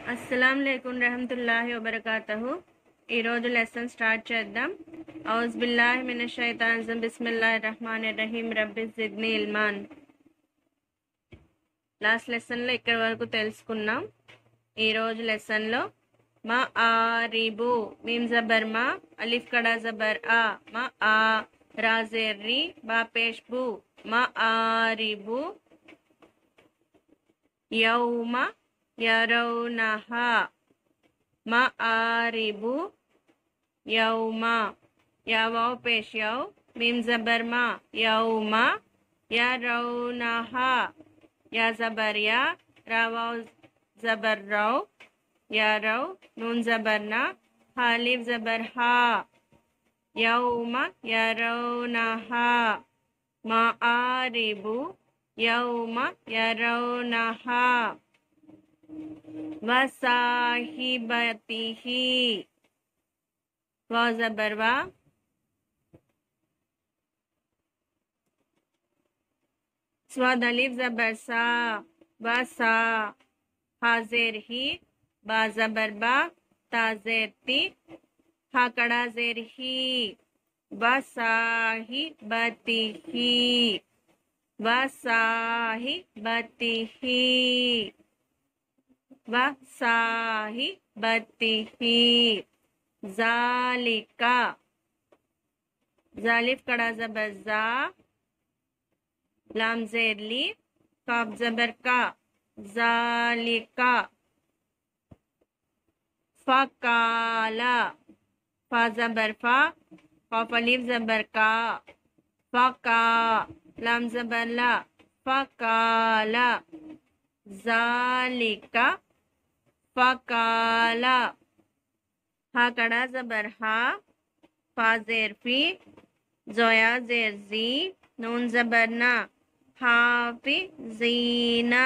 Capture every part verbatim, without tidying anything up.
అస్సలాము అలైకుం రహమతుల్లాహి వబరకాతుహు। ఈరోజు lesson start చేద్దాం। ఔజ్ బిల్లాహి మినష్ షైతానిర్ రజీమ్ బిస్మిల్లాహిర్ రహ్మానిర్ రహీం రబ్బి జిద్ని ఇల్మాన్। లాస్ట్ లెసన్లో ఇక్కడి వరకు తెలుసుకున్నాం। ఈరోజు లెసన్లో మా ఆరిబు మీమ్ జబర్ మా అలిఫ్ కడా జబర్ ఆ మా ఆ రాజేర్ రి బా పేష్ బు మా ఆరిబు యౌమ యరౌనహా మఆరిబు యౌమా యా వావ్ పేష్ యౌ మీమ్ జబర్ మా యౌమా యరౌనహా యా జబర్ యా రా వావ్ జబర్ రౌ యరౌ నూన్ జబర్ నా హా అలిఫ్ జబర్ హా యౌమ యరౌనహా మఆరిబు యౌమ యరౌనహా వసాహిబతిహి వా జబర్ వా స్వాద్ అలిఫ్ జబర్ సా వసా హాజేర్ హి బా జబర్ బా తాజేర్ తి హా కడా జేర్ హి వసాహిబతిహి వసాహిబతిహి వసాహిబతిహి జాలికా జాలిఫ్ కడా జబర్ జా లామ్ జేర్ లి కాఫ్ జబర్ కా జాలికా ఫకాలా ఫా జబర్ ఫా కాఫ్ అలిఫ్ జబర్ కా ఫకా लाम जबर ला फकाला जालिका फकाला हा कड़ा जबर हा फा जेर फी जोया जेर जी नून जबर ना हाफी जीना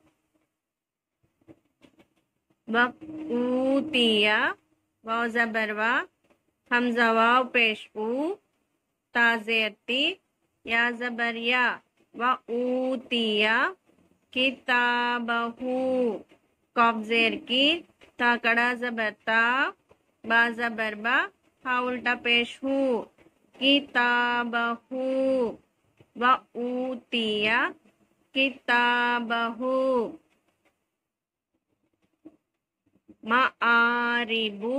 वक़ूतिया वाव जबर वा हमजा वाव पेश ऊ ताजेर ती या जबर या व ऊतिया किताबहू कॉफ जेर की ता कड़ा जबर ता बा जबर बा हा उल्टा पेश हू किताबहू व ऊतिया किताबहू मआरिबु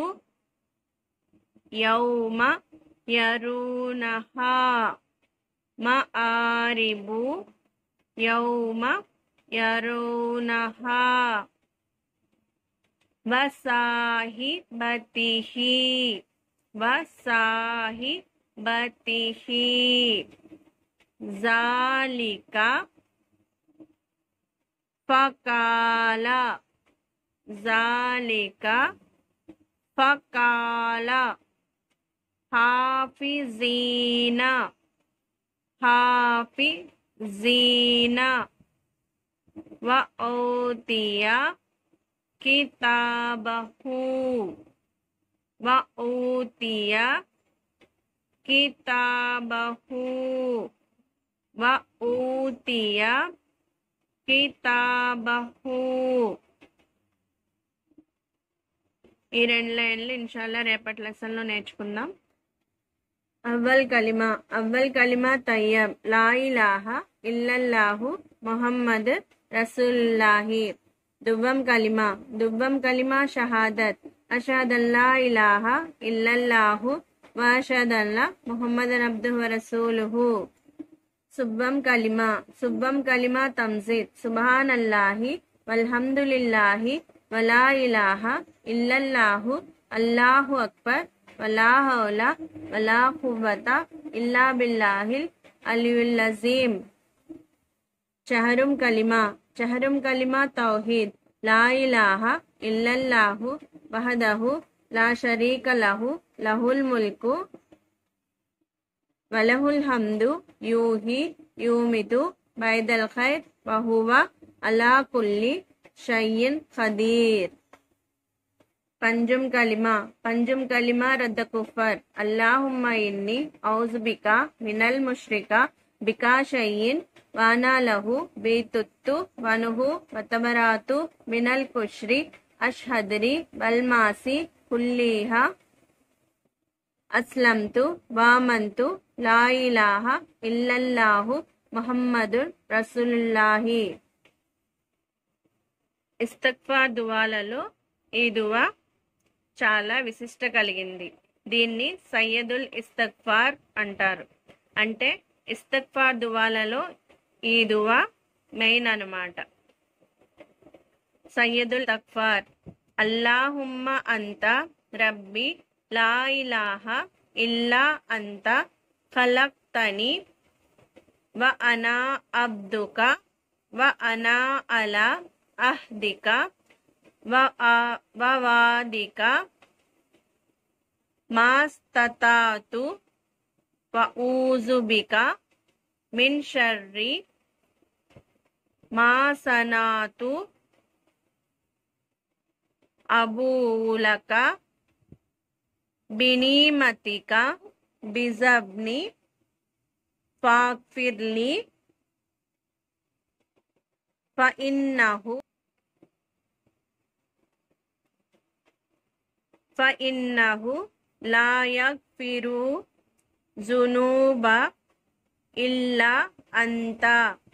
यौम यरूनहा मआरिबु यौम यरौनहा वसाहिबतिहि वसाहिबतिहि जालिका फकाला जालिका फकाला हाफिजीना हाफिजीना व औतिया किताबहू व औतिया किताबहू व औतिया किताबहू। ఈ రెండు లైన్లు ఇన్షాల్లా రేపటి లెసన్లో నేర్చుకుందాం। అవ్వల్ కలిమా అవ్వల్ కలిమా తయ్యబ్ లా ఇలాహా ఇల్లల్లాహు ముహమ్మద్ రసూలుల్లాహి। దువ్వం కలిమా దువ్వం కలిమా షహాదత్ అషహదల్లా ఇలాహా ఇల్లల్లాహు వ అషహదల్లా ముహమ్మదన్ అబ్దుహు వ రసూలుహు। సుబ్బం కలిమా సుబ్బం కలిమా తమ్జీద్ సుబ్హానల్లాహి వల్హమ్దులిల్లాహి వలా ఇలాహా ఇల్లల్లాహు అల్లాహు అక్బర్ వలా హౌలా వలా ఖువ్వత ఇల్లా బిల్లాహిల్ అలియుల్ అజీమ్। చహరుం కలిమా చహరుం కలిమా తౌహీద్ లా ఇలాహా ఇల్లల్లాహు వహదహు లా షరీక లహు లహుల్ ముల్కు వలహుల్ హమ్దు యూహి యూమితు బైదల్ ఖైర్ వహువ అలా కుల్లి షయ్యిన్ ఖదీర్। पंजुम कलिमा पंजुम कलिमा रद्द कुफर अल्लाहुम्मा इन्नी औज़ु बिका मिनल मुश्रिका बिका शय्इन वाना लहु बेतुत्तु वनुहु वतबरातु मिनल कुश्री అష్హద్రి వల్మాసి కుల్లీహా అస్లంతు వామంతు లా ఇలాహా ఇల్లల్లాహు ముహమ్మదుర్ రసూలుల్లాహి. ఇస్తగ్ఫార్ దువాలలో ఈ దువా చాలా విశిష్ట కలిగింది. దీన్ని సయ్యదుల్ ఇస్తగ్ఫార్ అంటారు. అంటే ఇస్తగ్ఫార్ దువాలలో ఈ దువా మెయిన్ అన్నమాట. సయ్యదుల్ ఇస్తగ్ఫార్ అల్లాహుమ్మ అంత రబ్బి లా ఇలాహా ఇల్లా అంత ఖలక్తని వ అనా అబ్దుక వ అనా అలా అహ్దిక వ వాదిక మాస్తతాతు వ ఊజుబిక మిన్ షర్రి మా సనాతు అబూలక బినీమతిక బిజబ్ని ఫాగ్ఫిర్లి ఫఇన్నహు ఫఇన్నహు లా యగ్ఫిరు జునూబ ఇల్లా అంత.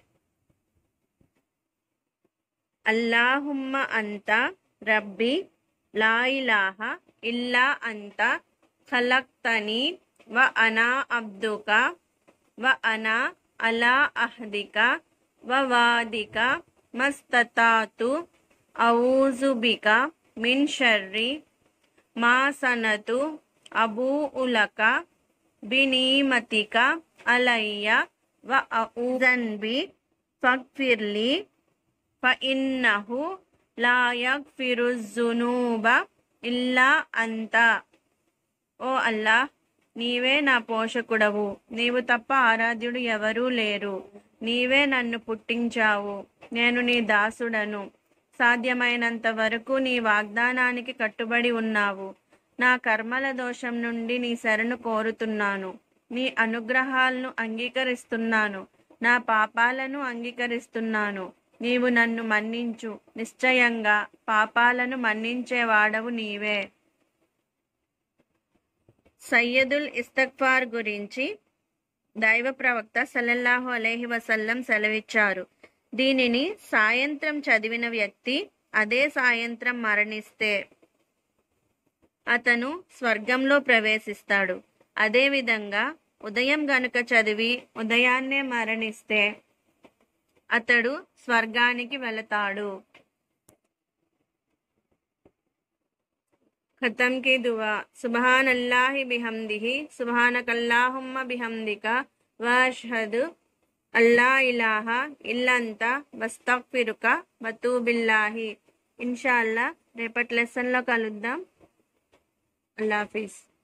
అల్లాహుమ్మ అంత రబ్బి లా ఇలాహా ఇల్లా అంత ఖలక్తని వ అనా అబ్దుక వ అనా అలా అహ్దిక వ వాదిక మస్తతాతు ఔజుబిక మిన్ షర్రి మా సనతు అబూఉలక బినీమతిక అలయ్య వ ఔజన్బి ఫగ్ఫిర్లి ఫఇన్నహు లా యగ్ఫిరు జునూబ ఇల్లా అంత. ఓ అల్లాహ్, నీవే నా పోషకుడవు, నీవు తప్ప ఆరాధ్యుడు ఎవరూ లేరు. నీవే నన్ను పుట్టించావు, నేను నీ దాసుడను. సాధ్యమైనంత వరకు నీ వాగ్దానానికి కట్టుబడి ఉన్నావు. నా కర్మల దోషం నుండి నీ శరణు కోరుతున్నాను. నీ అనుగ్రహాలను అంగీకరిస్తున్నాను. నా పాపాలను అంగీకరిస్తున్నాను. నీవు నన్ను మన్నించు. నిశ్చయంగా పాపాలను మన్నించేవాడవు నీవే. సయ్యదుల్ ఇస్తగ్ఫార్ గురించి దైవ ప్రవక్త సల్లల్లాహు అలైహి వసల్లం సెలవిచ్చారు. దీనిని సాయంత్రం చదివిన వ్యక్తి అదే సాయంత్రం మరణిస్తే అతను స్వర్గంలో ప్రవేశిస్తాడు. అదేవిధంగా ఉదయం గనుక చదివి ఉదయాన్నే మరణిస్తే అతడు స్వర్గానికి వెళతాడు. ఖతం కి దువా. సుబ్హానల్లాహి బిహమ్దిహి సుబ్హానకల్లాహుమ్మ బిహమ్దిక వ అష్హదు అల్లా ఇలాహా ఇల్లంత వస్తగ్ఫిరుక వతూబిల్లాహి. ఇన్షా అల్లా రేపటి లెసన్లో కలుద్దాం. అల్లా హాఫీజ్.